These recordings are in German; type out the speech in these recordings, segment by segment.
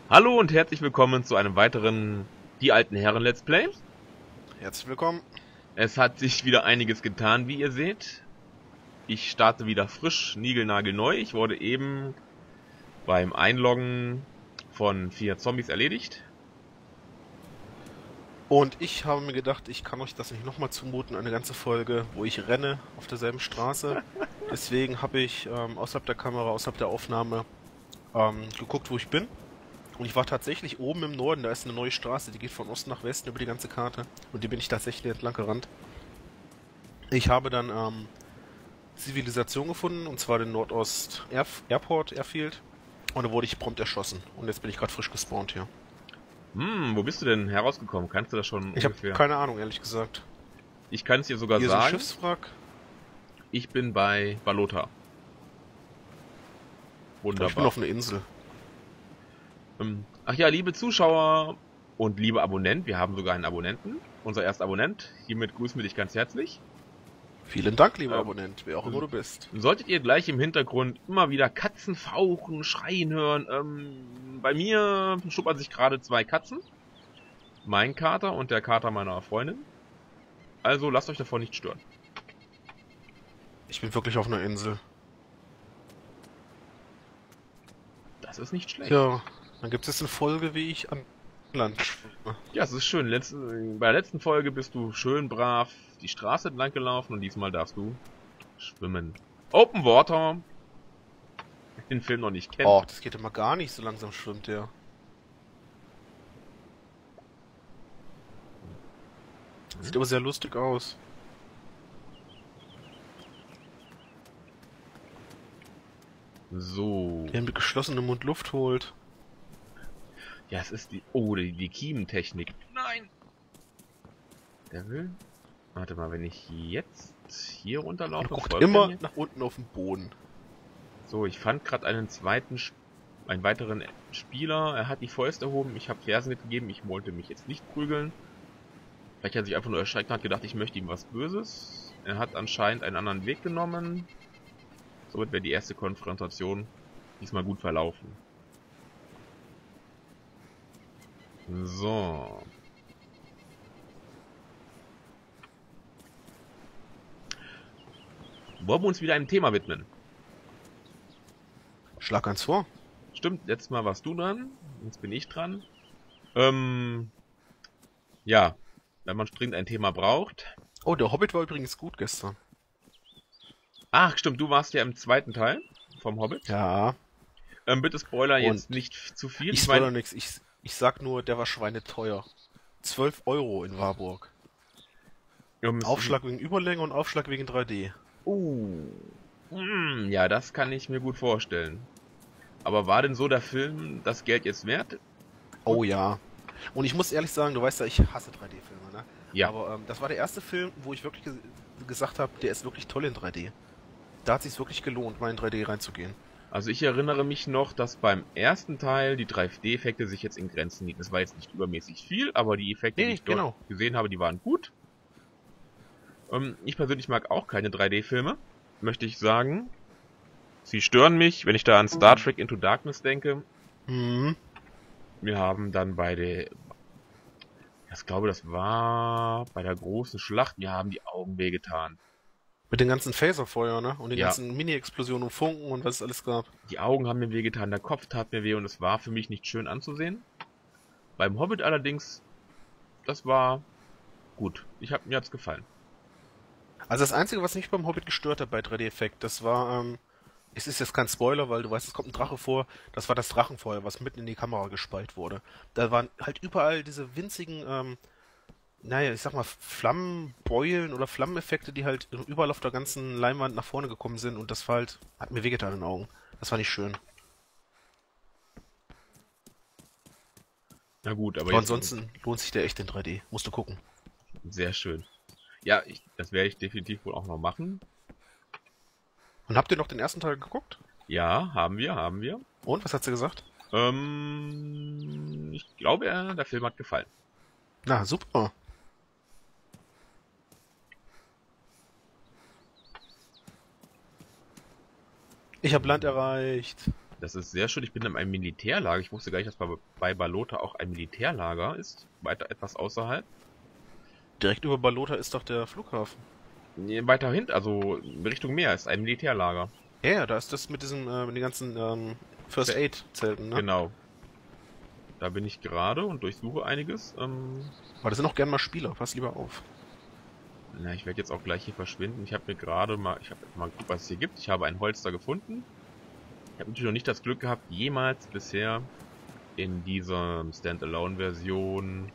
Hallo und herzlich willkommen zu einem weiteren Die alten Herren Let's Play. Herzlich willkommen. Es hat sich wieder einiges getan, wie ihr seht. Ich starte wieder frisch, niegelnagelneu. Ich wurde eben beim Einloggen von 4 Zombies erledigt. Und ich habe mir gedacht, ich kann euch das nicht nochmal zumuten, eine ganze Folge, wo ich renne auf derselben Straße. Deswegen habe ich außerhalb der Kamera, außerhalb der Aufnahme geguckt, wo ich bin. Und ich war tatsächlich oben im Norden, da ist eine neue Straße, die geht von Osten nach Westen über die ganze Karte. Und die bin ich tatsächlich entlang gerannt. Ich habe dann Zivilisation gefunden, und zwar den Nordost Airport, Airfield. Und da wurde ich prompt erschossen. Und jetzt bin ich gerade frisch gespawnt hier. Wo bist du denn herausgekommen? Kannst du das schon Ich habe ungefähr? keine Ahnung, ehrlich gesagt. Ich kann es dir sogar Hier ist ein sagen. Schiffswrack. Ich bin bei Balota. Ich bin Wunderbar. auf einer Insel. Ach ja, liebe Zuschauer und liebe Abonnent, wir haben sogar einen Abonnenten. Unser erster Abonnent. Hiermit grüßen wir dich ganz herzlich. Vielen Dank, lieber Ähm, Abonnent, wer auch immer du bist. Solltet ihr gleich im Hintergrund immer wieder Katzen fauchen, schreien hören, bei mir schuppern sich gerade 2 Katzen. Mein Kater und der Kater meiner Freundin. Also lasst euch davon nicht stören. Ich bin wirklich auf einer Insel. Das ist nicht schlecht. Ja, dann gibt es jetzt eine Folge, wie ich an Land schwimme. Ja, es ist schön. Bei der letzten Folge bist du schön brav die Straße entlang gelaufen und diesmal darfst du schwimmen. Open Water. Wer den Film noch nicht kennt. Oh, das geht immer gar nicht, so langsam schwimmt der. Sieht aber sehr lustig aus. So. Der mit geschlossenem Mund Luft holt. Ja, es ist die... Oh, die Kiementechnik. Nein! Der will... Warte mal, wenn ich jetzt hier Und runterlaufe... guckt folgt er immer mir? nach unten auf den Boden. So, ich fand gerade einen weiteren Spieler. Er hat die Fäuste erhoben. Ich habe Fersen mitgegeben. Ich wollte mich jetzt nicht prügeln. Vielleicht hat er sich einfach nur erschreckt und hat gedacht, ich möchte ihm was Böses. Er hat anscheinend einen anderen Weg genommen. Somit wäre die erste Konfrontation diesmal gut verlaufen. So. Wollen wir uns wieder einem Thema widmen? Schlag eins vor. Stimmt, letztes Mal warst du dran, jetzt bin ich dran. Ja, wenn man dringend ein Thema braucht. Oh, der Hobbit war übrigens gut gestern. Ach, stimmt, du warst ja im zweiten Teil vom Hobbit. Ja. Bitte Spoiler jetzt Und nicht zu viel. ich spoilere nichts. Ich sag nur, der war schweineteuer. 12 Euro in Warburg. Aufschlag wegen Überlänge und Aufschlag wegen 3D. Ja, das kann ich mir gut vorstellen. Aber war denn so der Film das Geld jetzt wert? Oh ja. Und ich muss ehrlich sagen, du weißt ja, ich hasse 3D-Filme, ne? Ja. Aber das war der erste Film, wo ich wirklich gesagt habe, der ist wirklich toll in 3D. Da hat es sich wirklich gelohnt, mal in 3D reinzugehen. Also ich erinnere mich noch, dass beim ersten Teil die 3D-Effekte sich jetzt in Grenzen hielten. Das war jetzt nicht übermäßig viel, aber die Effekte, die ich dort gesehen habe, die waren gut. Ich persönlich mag auch keine 3D-Filme, möchte ich sagen. Sie stören mich, wenn ich da an Star Trek Into Darkness denke. Mhm. Wir haben dann ich glaube, das war bei der großen Schlacht, mir haben die Augen wehgetan. Mit den ganzen Phaserfeuer, ne? Und den Ja. ganzen Mini-Explosionen und Funken und was es alles gab. Die Augen haben mir wehgetan, der Kopf tat mir weh und es war für mich nicht schön anzusehen. Beim Hobbit allerdings, das war gut. Mir hat's gefallen. Also das Einzige, was mich beim Hobbit gestört hat bei 3D-Effekt, das war, es ist jetzt kein Spoiler, weil du weißt, es kommt ein Drache vor, das war das Drachenfeuer, was mitten in die Kamera gespeit wurde. Da waren halt überall diese winzigen, naja, ich sag mal, Flammenbeulen oder Flammeneffekte, die halt überall auf der ganzen Leinwand nach vorne gekommen sind, und das war halt, hat mir wehgetan in den Augen. Das war nicht schön. Na gut, aber Aber jetzt ansonsten lohnt sich der echt in 3D. Musst du gucken. sehr schön. Ja, das werde ich definitiv wohl auch noch machen. Und habt ihr noch den ersten Teil geguckt? Ja, haben wir. Und, was hat sie gesagt? Ich glaube, der Film hat gefallen. Na, super. Ich habe Land erreicht. Das ist sehr schön. Ich bin in einem Militärlager. Ich wusste gar nicht, dass bei Balota auch ein Militärlager ist. Weiter etwas außerhalb. Direkt über Balota ist doch der Flughafen. Nee, weiter hinten, also in Richtung Meer, ist ein Militärlager. Ja, da ist das mit mit den ganzen First Aid Zelten, ne? Genau. Da bin ich gerade und durchsuche einiges. Aber da sind auch gern mal Spieler, pass lieber auf. Na, ich werde jetzt auch gleich hier verschwinden. Ich habe mal geguckt, was es hier gibt. Ich habe ein Holster gefunden. Ich habe natürlich noch nicht das Glück gehabt, jemals bisher in dieser Standalone-Version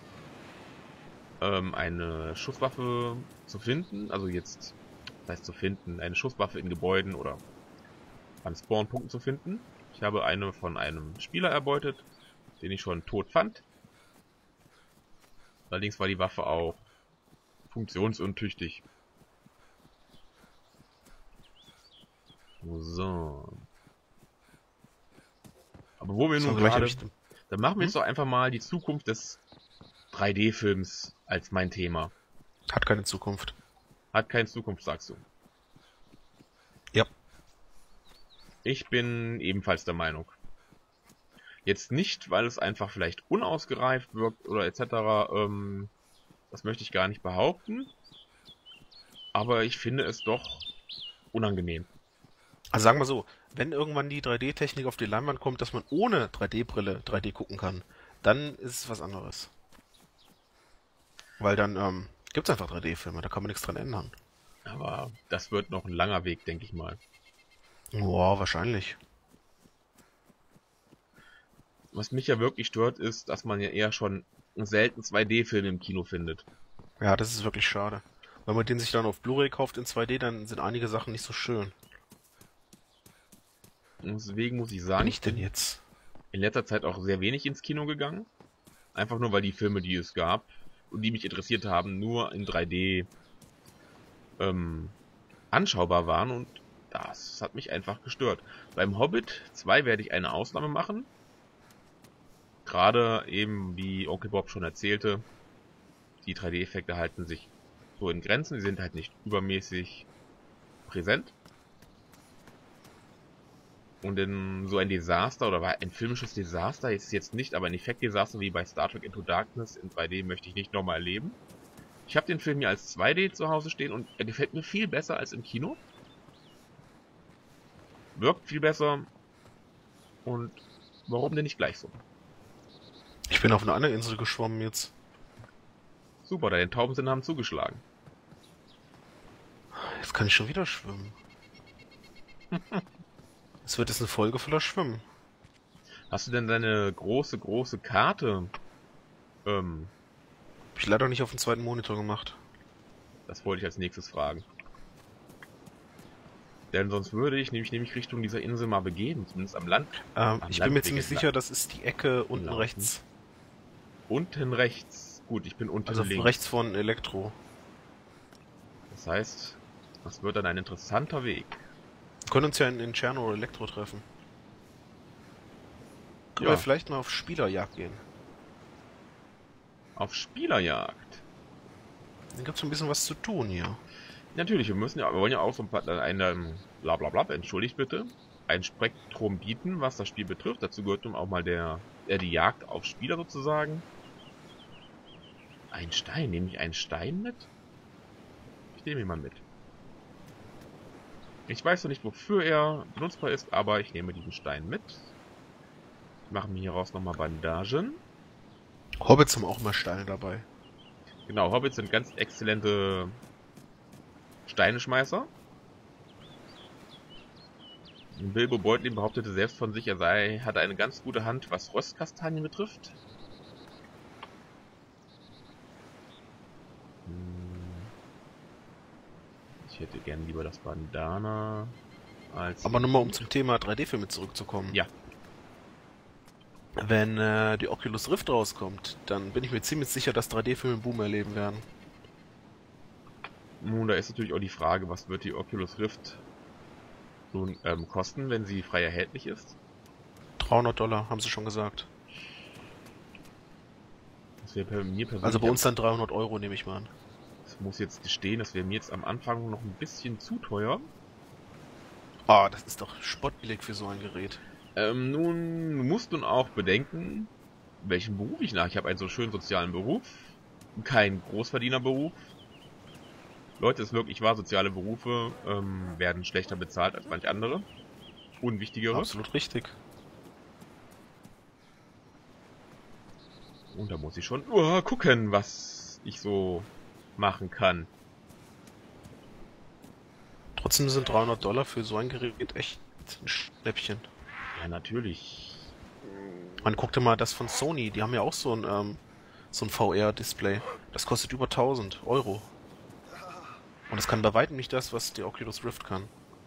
eine Schusswaffe zu finden. Also jetzt, das heißt zu finden, eine Schusswaffe in Gebäuden oder an Spawnpunkten zu finden. Ich habe eine von einem Spieler erbeutet, den ich schon tot fand. Allerdings war die Waffe auch funktionsuntüchtig. So. Aber wo wir nun gerade... Dann machen wir jetzt doch einfach mal die Zukunft des 3D-Films als mein Thema. Hat keine Zukunft. Hat keine Zukunft, sagst du. Ja. Ich bin ebenfalls der Meinung. Jetzt nicht, weil es einfach vielleicht unausgereift wirkt oder etc. Das möchte ich gar nicht behaupten. Aber ich finde es doch unangenehm. Also sagen wir so, wenn irgendwann die 3D-Technik auf die Leinwand kommt, dass man ohne 3D-Brille 3D gucken kann, dann ist es was anderes. Weil dann gibt es einfach 3D-Filme, da kann man nichts dran ändern. Aber das wird noch ein langer Weg, denke ich mal. Boah, wahrscheinlich. Was mich ja wirklich stört, ist, dass man ja eher schon selten 2D-Filme im Kino findet. Ja, das ist wirklich schade. Wenn man den sich dann auf Blu-ray kauft in 2D, dann sind einige Sachen nicht so schön. Und deswegen muss ich sagen, Bin ich denn jetzt? In letzter Zeit auch sehr wenig ins Kino gegangen. Einfach nur, weil die Filme, die es gab und die mich interessiert haben, nur in 3D anschaubar waren und das hat mich einfach gestört. Beim Hobbit 2 werde ich eine Ausnahme machen. Gerade eben, wie Onkel Bob schon erzählte, die 3D-Effekte halten sich so in Grenzen, sie sind halt nicht übermäßig präsent. Und in so ein Desaster oder ein filmisches Desaster, ist jetzt nicht, aber ein Effektdesaster wie bei Star Trek Into Darkness in 3D möchte ich nicht nochmal erleben. Ich habe den Film hier als 2D zu Hause stehen und er gefällt mir viel besser als im Kino. Wirkt viel besser. Und warum denn nicht gleich so? Ich bin auf einer anderen Insel geschwommen jetzt. Super, deine Taubensinn haben zugeschlagen. Jetzt kann ich schon wieder schwimmen. Es wird jetzt eine Folge voller Schwimmen. Hast du denn deine große Karte? Hab ich leider nicht auf den zweiten Monitor gemacht. Das wollte ich als nächstes fragen. Denn sonst würde ich nämlich Richtung dieser Insel mal begeben, zumindest am Land. Ich bin mir ziemlich sicher, das ist die Ecke unten rechts. Unten rechts. Gut, ich bin unten also links. Rechts von Elektro. Das heißt, das wird dann ein interessanter Weg. Wir können uns ja in Tscherno oder Elektro treffen. Können wir vielleicht mal auf Spielerjagd gehen? Auf Spielerjagd? Dann gibt's ein bisschen was zu tun hier. Natürlich, wir wollen ja auch so ein blablabla, entschuldigt bitte, ein Spektrum bieten, was das Spiel betrifft. Dazu gehört nun auch mal die Jagd auf Spieler sozusagen. Ein Stein, nehme ich einen Stein mit? Ich nehme ihn mal mit. Ich weiß noch nicht, wofür er benutzbar ist, aber ich nehme diesen Stein mit. Ich mache mir hieraus nochmal Bandagen. Hobbits haben auch mal Steine dabei. Genau, Hobbits sind ganz exzellente Steineschmeißer. Bilbo Beutlin behauptete selbst von sich, hatte eine ganz gute Hand, was Röstkastanien betrifft. Ich hätte gern lieber das Bandana als... Aber nochmal, um zum Thema 3D-Filme zurückzukommen. Ja. Wenn die Oculus Rift rauskommt, dann bin ich mir ziemlich sicher, dass 3D-Filme einen Boom erleben werden. Nun, da ist natürlich auch die Frage, was wird die Oculus Rift nun kosten, wenn sie frei erhältlich ist? $300, haben sie schon gesagt. Das wäre bei mir persönlich... Also bei uns dann 300 Euro, nehme ich mal an. Ich muss jetzt gestehen, das wäre mir jetzt am Anfang noch ein bisschen zu teuer. Ah, das ist doch spottbillig für so ein Gerät. Nun musst du auch bedenken, welchen Beruf ich nach. Ich habe einen so schönen sozialen Beruf, kein Großverdienerberuf. Leute, es wirklich wahr, soziale Berufe werden schlechter bezahlt als manch andere. Unwichtigere. Absolut richtig. Und da muss ich schon gucken, was ich so machen kann. Trotzdem sind $300 für so ein Gerät echt ein Schnäppchen. Ja, natürlich. Man guck dir mal das von Sony, die haben ja auch so ein VR-Display. Das kostet über 1.000 €. Und das kann bei weitem nicht das, was die Oculus Rift kann.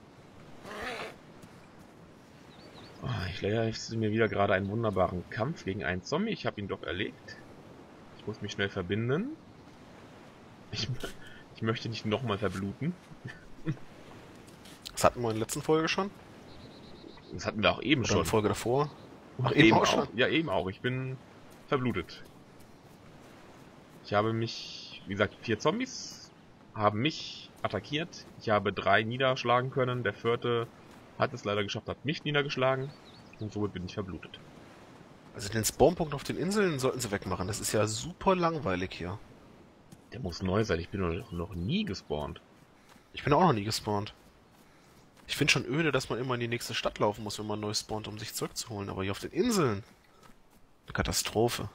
Ich leiste mir wieder gerade einen wunderbaren Kampf gegen einen Zombie. Ich habe ihn doch erlegt. Ich muss mich schnell verbinden. Ich möchte nicht nochmal verbluten. Das hatten wir in der letzten Folge schon. Das hatten wir auch eben Oder schon. in der Folge davor. Ach, eben auch schon? Ja, eben auch. Ich bin verblutet. Ich habe mich, wie gesagt, 4 Zombies haben mich attackiert. Ich habe 3 niederschlagen können. Der 4. hat es leider geschafft, hat mich niedergeschlagen. Und somit bin ich verblutet. Also den Spawnpunkt auf den Inseln sollten sie wegmachen. Das ist ja super langweilig hier. Der muss neu sein. Ich bin noch nie gespawnt. Ich bin auch noch nie gespawnt. Ich finde schon öde, dass man immer in die nächste Stadt laufen muss, wenn man neu spawnt, um sich zurückzuholen. Aber hier auf den Inseln, eine Katastrophe.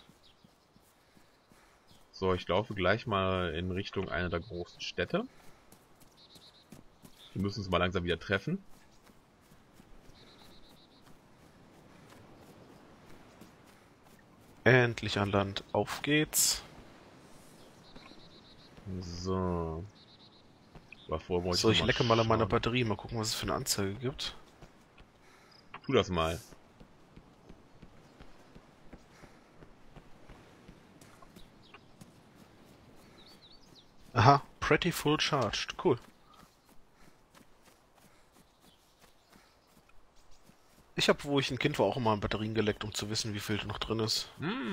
So, ich laufe gleich mal in Richtung einer der großen Städte. Wir müssen uns mal langsam wieder treffen. Endlich an Land. Auf geht's. So. Davor wollte So, ich noch lecke mal an meiner schauen. Batterie. Mal gucken, was es für eine Anzeige gibt. Tu das mal. Aha, pretty full charged. Cool. Ich habe, wo ich ein Kind war, auch immer an Batterien geleckt, um zu wissen, wie viel noch drin ist.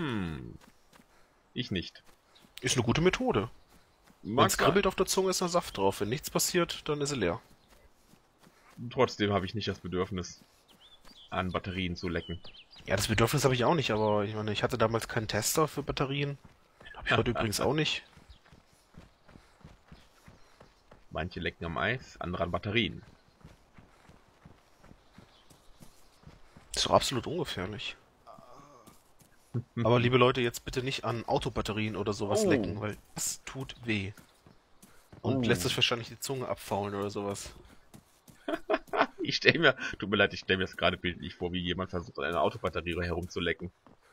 Ich nicht. Ist eine gute Methode. Wenn Mag es kribbelt auf der Zunge, ist da Saft drauf. Wenn nichts passiert, dann ist sie leer. sein. Trotzdem habe ich nicht das Bedürfnis, an Batterien zu lecken. Ja, das Bedürfnis habe ich auch nicht, aber ich meine, ich hatte damals keinen Tester für Batterien. Habe ich heute übrigens auch nicht. Manche lecken am Eis, andere an Batterien. Ist doch absolut ungefährlich. Aber liebe Leute, jetzt bitte nicht an Autobatterien oder sowas Oh. lecken, weil das tut weh. Und Oh. lässt sich wahrscheinlich die Zunge abfaulen oder sowas. Ich stelle mir, tut mir leid, ich stelle mir das gerade bildlich vor, wie jemand versucht, an einer Autobatterie herumzulecken.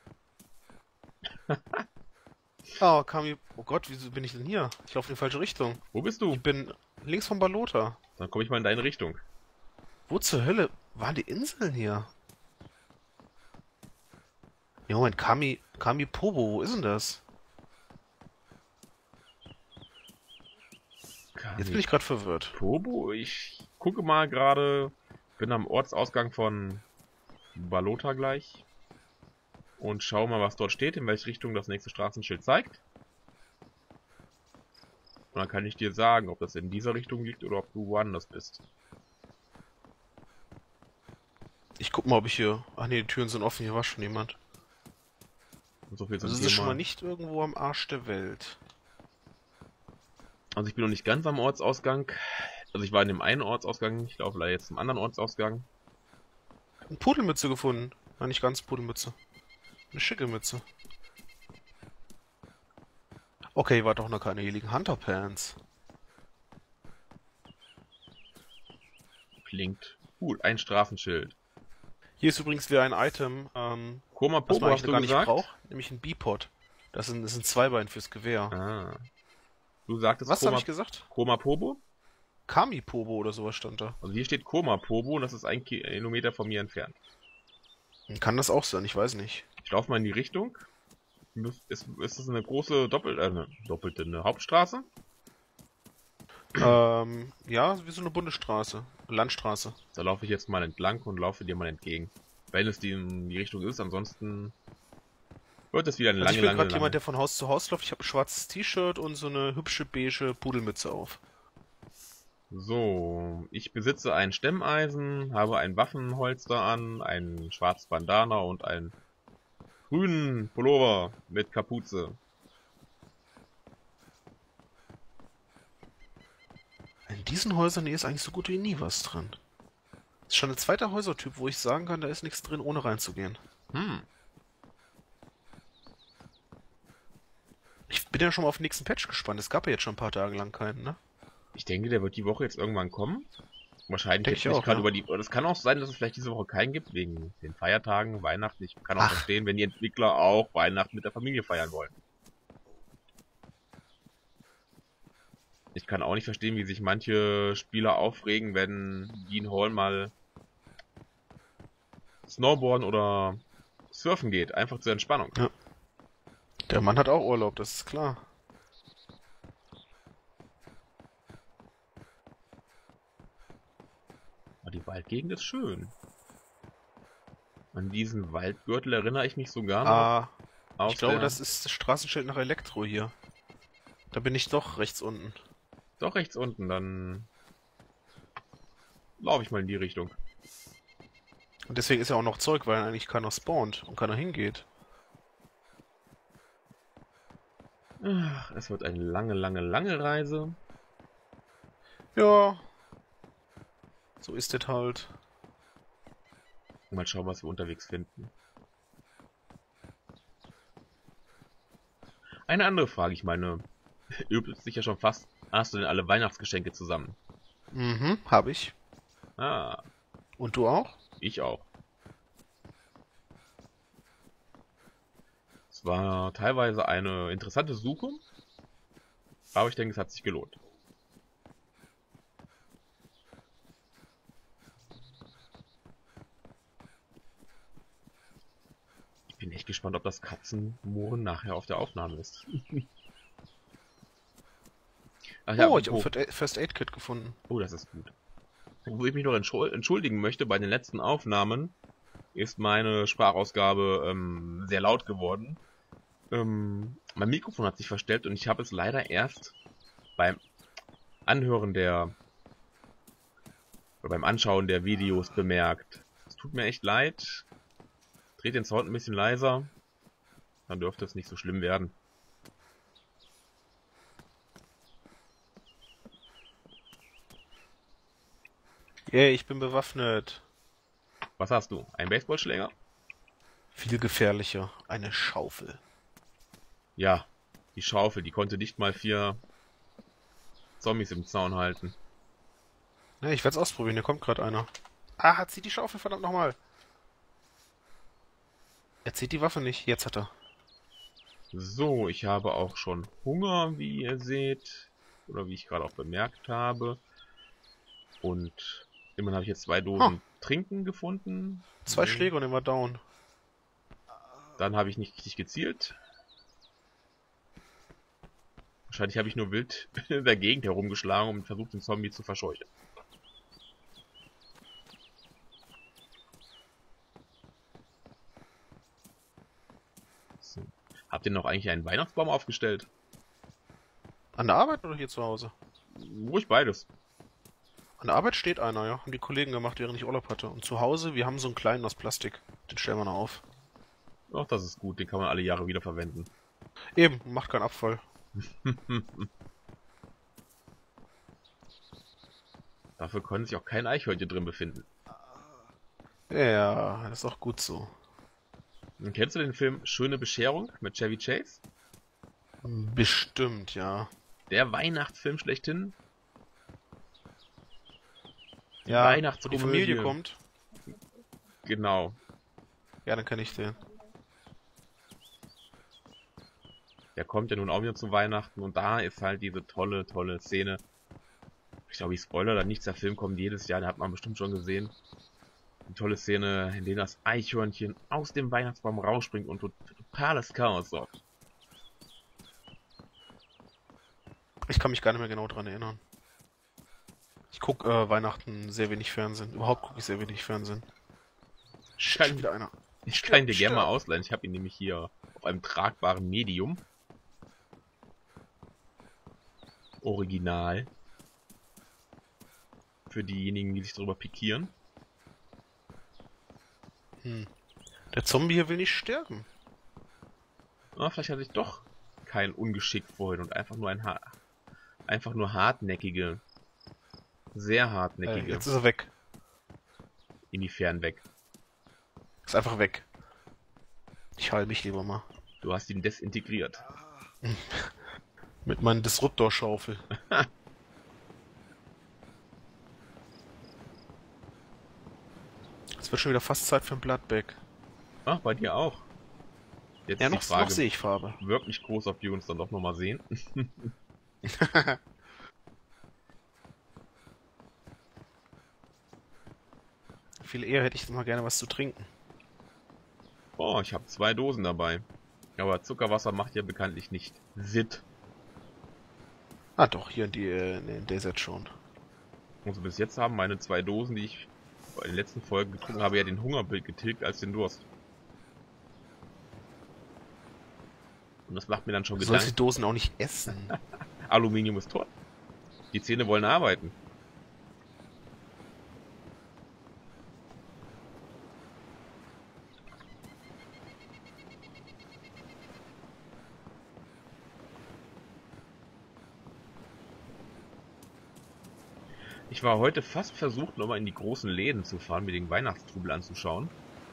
Oh, Kami, oh Gott, wieso bin ich denn hier? Ich laufe in die falsche Richtung. Wo bist du? Ich bin links vom Balota. Dann komme ich mal in deine Richtung. Wo zur Hölle waren die Inseln hier? Ja, Moment, Kami Pobo, wo ist denn das? Jetzt bin ich gerade verwirrt. Pobo, ich gucke mal gerade, bin am Ortsausgang von Balota gleich und schau mal, was dort steht, in welche Richtung das nächste Straßenschild zeigt. Und dann kann ich dir sagen, ob das in dieser Richtung liegt oder ob du woanders bist. Ich guck mal, ob ich hier... Ach nee, die Türen sind offen, hier war schon jemand. Und so viel zum Also es ist schon Thema. mal nicht irgendwo am Arsch der Welt. Also ich bin noch nicht ganz am Ortsausgang. Also ich war in dem einen Ortsausgang, ich laufe leider jetzt zum anderen Ortsausgang. Eine Pudelmütze gefunden. Nein, nicht ganz Pudelmütze. Eine schicke Mütze. Okay, war doch noch keine, hier liegen Hunterpants. Klingt gut, ein Straßenschild. Hier ist übrigens wieder ein Item, Koma was Pobo, man eigentlich hast du gar nicht gesagt? braucht, nämlich ein Bipod. Das ist ein Zweibein fürs Gewehr. Ah. Du sagtest Was habe Koma, ich gesagt? Koma Pobo? Kami Pobo oder sowas stand da. Also hier steht Koma Pobo und das ist 1 Kilometer von mir entfernt. Kann das auch sein, ich weiß nicht. Ich laufe mal in die Richtung. Ist das eine große eine Hauptstraße? Ja, wie so eine Bundesstraße. Landstraße. Da laufe ich jetzt mal entlang und laufe dir mal entgegen. Wenn es in die Richtung ist, ansonsten wird es wieder eine Also ich bin lange, gerade lange... jemand, der von Haus zu Haus läuft. Ich habe ein schwarzes T-Shirt und so eine hübsche beige Pudelmütze auf. So, ich besitze ein Stemmeisen, habe ein Waffenholster an, einen schwarzen Bandana und einen grünen Pullover mit Kapuze. In diesen Häusern hier ist eigentlich so gut wie nie was drin. Das ist schon der zweite Häusertyp, wo ich sagen kann, da ist nichts drin, ohne reinzugehen. Hm, Ich bin ja schon mal auf den nächsten Patch gespannt. Es gab ja jetzt schon ein paar Tage lang keinen, ne? ich denke, der wird die Woche jetzt irgendwann kommen. Wahrscheinlich Denke jetzt ich nicht auch, gerade ja. über die... Oder es kann auch sein, dass es vielleicht diese Woche keinen gibt, wegen den Feiertagen, Weihnachten. Ich kann auch Ach. verstehen, wenn die Entwickler auch Weihnachten mit der Familie feiern wollen. Ich kann auch nicht verstehen, wie sich manche Spieler aufregen, wenn Dean Hall mal Snowboarden oder Surfen geht. Einfach zur Entspannung. Ja. Der Mann hat auch Urlaub, das ist klar. Aber die Waldgegend ist schön. An diesen Waldgürtel erinnere ich mich sogar noch Ah, aus ich glaube, der... das ist das Straßenschild nach Elektro hier. Da bin ich doch rechts unten. Doch rechts unten, dann laufe ich mal in die Richtung. Und deswegen ist ja auch noch Zeug, weil eigentlich keiner spawnt und keiner hingeht. Ach, es wird eine lange, lange, lange Reise. Ja. So ist es halt. Mal schauen, was wir unterwegs finden. Eine andere Frage, ich meine, übt sich ja schon fast. Hast du denn alle Weihnachtsgeschenke zusammen? Mhm, hab ich. Ah, Und du auch? ich auch. Es war teilweise eine interessante Suche, aber ich denke, es hat sich gelohnt. Ich bin echt gespannt, ob das Katzenmohren nachher auf der Aufnahme ist. Ach ja, Oh, ich habe apropos- ein First Aid Kit gefunden. oh, das ist gut. Wo ich mich noch entschuldigen möchte, bei den letzten Aufnahmen ist meine Sprachausgabe sehr laut geworden. Mein Mikrofon hat sich verstellt und ich habe es leider erst beim Anhören oder beim Anschauen der Videos bemerkt. Es tut mir echt leid. Dreht den Sound ein bisschen leiser, dann dürfte es nicht so schlimm werden. Yeah, ich bin bewaffnet. Was hast du? Ein Baseballschläger? Viel gefährlicher. Eine Schaufel. Ja, die Schaufel, die konnte nicht mal 4 Zombies im Zaun halten. Ja, ich werde es ausprobieren, hier kommt gerade einer. Ah, hat sie die Schaufel, verdammt nochmal. Er zieht die Waffe nicht, jetzt hat er. So, ich habe auch schon Hunger, wie ihr seht. Oder wie ich gerade auch bemerkt habe. Und immerhin habe ich jetzt 2 Dosen Trinken gefunden. 2 Schläge und immer down. Dann habe ich nicht richtig gezielt. Wahrscheinlich habe ich nur wild in der Gegend herumgeschlagen und versucht, den Zombie zu verscheuchen. So. Habt ihr noch eigentlich einen Weihnachtsbaum aufgestellt? An der Arbeit oder hier zu Hause? Ruhig beides. An der Arbeit steht einer, ja. Haben die Kollegen gemacht, während ich Urlaub hatte. Und zu Hause, wir haben so einen kleinen aus Plastik. Den stellen wir noch auf. Ach, das ist gut, den kann man alle Jahre wieder verwenden. Eben, macht keinen Abfall. Dafür können sich auch kein Eichhörnchen drin befinden. Ja, das ist auch gut so. Und kennst du den Film Schöne Bescherung mit Chevy Chase? Bestimmt, ja. Der Weihnachtsfilm schlechthin. Ja, wo die Weihnachtskomödie. Familie kommt. Genau. Ja, dann kenne ich den. Der kommt ja nun auch wieder zu Weihnachten und da ist halt diese tolle, tolle Szene. Ich glaube, ich spoilere da nichts. Der Film kommt jedes Jahr, den hat man bestimmt schon gesehen. Eine tolle Szene, in der das Eichhörnchen aus dem Weihnachtsbaum rausspringt und für totales Chaos sorgt. Ich kann mich gar nicht mehr genau dran erinnern. Ich gucke Weihnachten sehr wenig Fernsehen. Überhaupt gucke ich sehr wenig Fernsehen. Schon wieder einer. Ich kann ihn dir gerne mal Stirb. ausleihen. Ich habe ihn nämlich hier auf einem tragbaren Medium. Original. für diejenigen, die sich darüber pikieren. Der Zombie hier will nicht sterben. Ah, vielleicht hatte ich doch kein Ungeschick vorhin und einfach nur einfach nur hartnäckige, sehr hartnäckige. Jetzt ist er weg. Inwiefern weg? Ist einfach weg. Ich heile mich lieber mal. Du hast ihn desintegriert. Mit meiner Disruptorschaufel. Es wird schon wieder fast Zeit für ein Bloodback. Ach, bei dir auch. Jetzt Ja, ist die noch Frage, sehe ich Farbe. wirklich groß, ob wir uns dann doch nochmal sehen. Viel eher hätte ich mal gerne was zu trinken. Oh, ich habe 2 Dosen dabei. Aber Zuckerwasser macht ja bekanntlich nicht Sitt. Ah doch, hier in der Set schon. Also bis jetzt haben meine 2 Dosen, die ich in den letzten Folgen getrunken habe, ja den Hungerbild getilgt als den Durst. Und das macht mir dann schon Du sollst die Gedanken. Dosen auch nicht essen. Aluminium ist tot. Die Zähne wollen arbeiten. Ich war heute fast versucht, nochmal in die großen Läden zu fahren, mir den Weihnachtstrubel anzuschauen.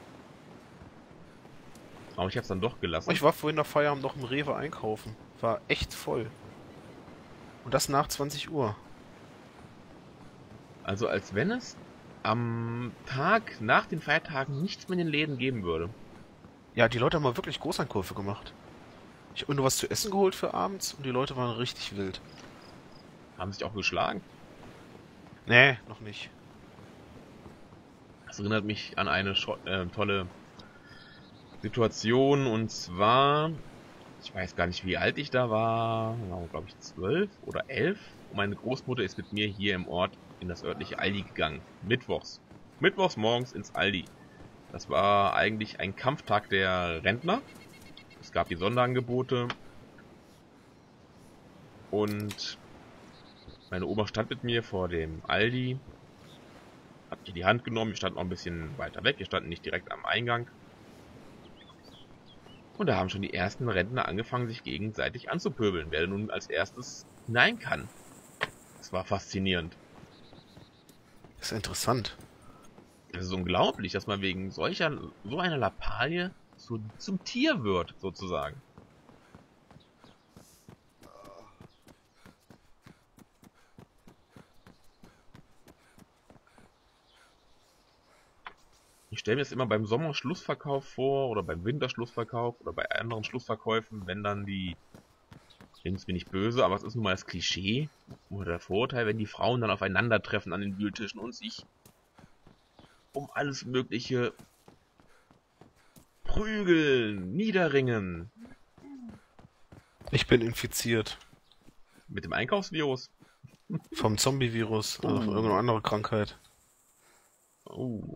Aber ich habe es dann doch gelassen. Ich war vorhin nach Feierabend noch im Rewe einkaufen. War echt voll. Und das nach 20 Uhr. Also als wenn es am Tag nach den Feiertagen nichts mehr in den Läden geben würde. Ja, die Leute haben mal wirklich Großeinkäufe gemacht. Ich habe nur was zu essen geholt für abends und die Leute waren richtig wild. Haben sich auch geschlagen. Nee, noch nicht. Das erinnert mich an eine tolle Situation, und zwar, ich weiß gar nicht, wie alt ich da war, glaube ich 12 oder 11. Und meine Großmutter ist mit mir hier im Ort in das örtliche Aldi gegangen. Mittwochs. Mittwochs morgens ins Aldi. Das war eigentlich ein Kampftag der Rentner. Es gab die Sonderangebote. Und meine Oma stand mit mir vor dem Aldi. Hat mir die Hand genommen. Wir standen noch ein bisschen weiter weg. Wir standen nicht direkt am Eingang. Und da haben schon die ersten Rentner angefangen, sich gegenseitig anzupöbeln, wer nun als erstes hinein kann. Das war faszinierend. Das ist interessant. Es ist unglaublich, dass man wegen so einer Lappalie zum Tier wird, sozusagen. Ich stelle mir das immer beim Sommerschlussverkauf vor oder beim Winterschlussverkauf oder bei anderen Schlussverkäufen, wenn dann die, nehmt mir nicht böse, aber es ist nun mal das Klischee oder der Vorurteil, wenn die Frauen dann aufeinandertreffen an den Wühltischen und sich um alles Mögliche prügeln, niederringen. Ich bin infiziert. Mit dem Einkaufsvirus. Vom Zombie-Virus, also von irgendeiner anderen Krankheit. Oh.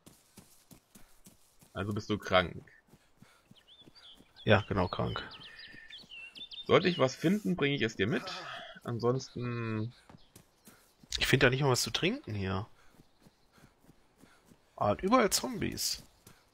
Also bist du krank. Ja, genau, krank. Sollte ich was finden, bringe ich es dir mit. Ansonsten... Ich finde da nicht mal was zu trinken hier. Ah, und überall Zombies.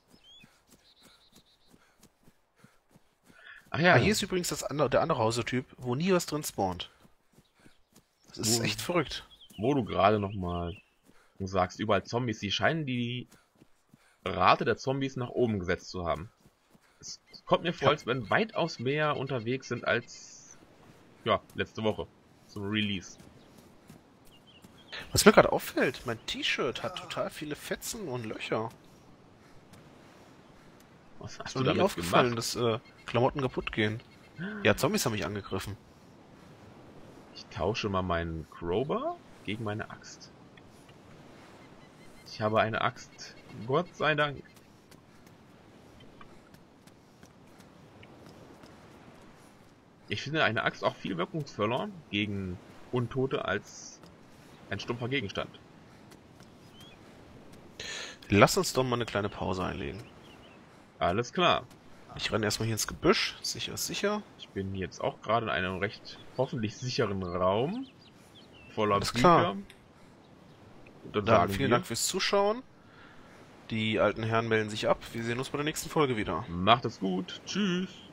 Ach ja, Ah, hier ist übrigens der andere Hausertyp, wo nie was drin spawnt. Das ist echt verrückt. wo du gerade nochmal sagst, überall Zombies, die scheinen die Rate der Zombies nach oben gesetzt zu haben. Es kommt mir vor, als wenn weitaus mehr unterwegs sind als ja, letzte Woche zum Release. Was mir gerade auffällt, mein T-Shirt hat total viele Fetzen und Löcher. Was hast Ist du mir nie damit aufgefallen, gemacht? dass Klamotten kaputt gehen. Ja, Zombies haben mich angegriffen. Ich tausche mal meinen Crowbar gegen meine Axt. Ich habe eine Axt. Gott sei Dank. Ich finde eine Axt auch viel wirkungsvoller gegen Untote als ein stumpfer Gegenstand. Lass uns doch mal eine kleine Pause einlegen. Alles klar. Ich renne erstmal hier ins Gebüsch. Sicher ist sicher. Ich bin jetzt auch gerade in einem recht hoffentlich sicheren Raum. Voller Alles klar. Bücher. Dann Dann sagen vielen wir, Dank fürs Zuschauen. Die alten Herren melden sich ab. Wir sehen uns bei der nächsten Folge wieder. macht es gut. Tschüss.